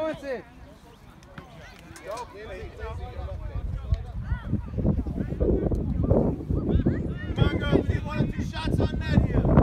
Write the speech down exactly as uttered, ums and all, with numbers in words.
Influence it. Go, get it. Come on, girls. We need one or two shots on net here.